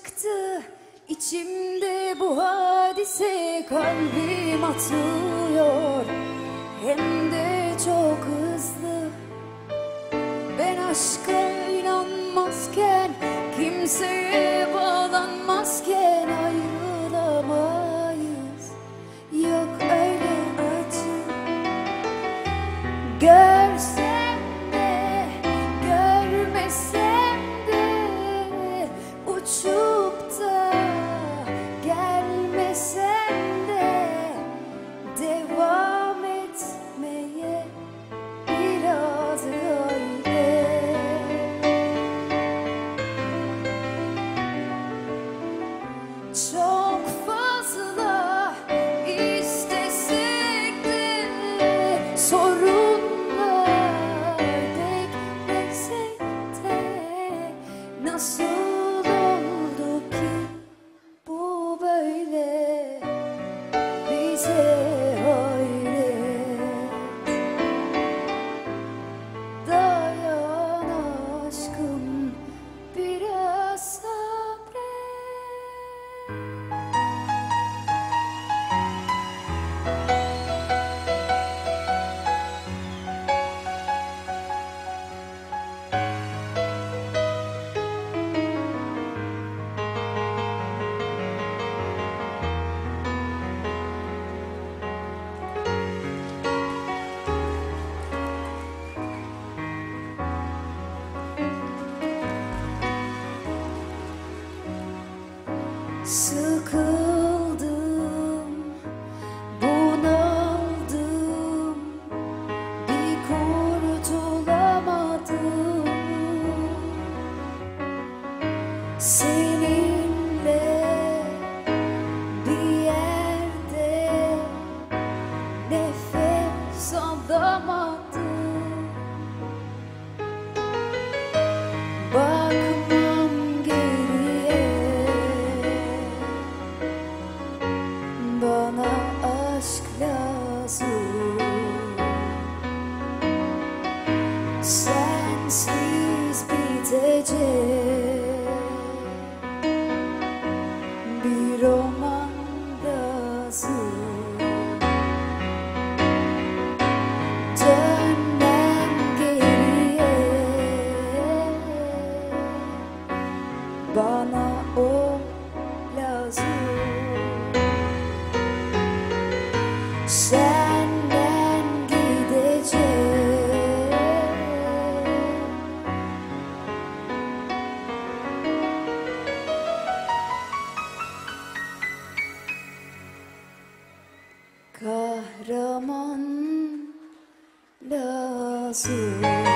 çıktı içimde bu hadise, kalbim atıyor hem de çok hızlı. Ben aşka inanmazken, kimseye bağlanmazken ayrılamayız. Yok öyle acı, görsem de görmesem de, uçup da gelmesem de devam etmeye biraz öyle. Çok fazla istesek de, sorunlar beklesek de, nasıl oldu ki bu böyle bize hayret? Dayan aşkım, biraz sabret. Sıkıldım, bunaldım, bir kurtulamadım. Seninle bir yerde nefes alamadım. Bakmam geriye, bana aşk lazım. Sensiz bitecek bir roman lazım. Dönmem geriye, bana o lazım. Senden gidecek kahraman lazım.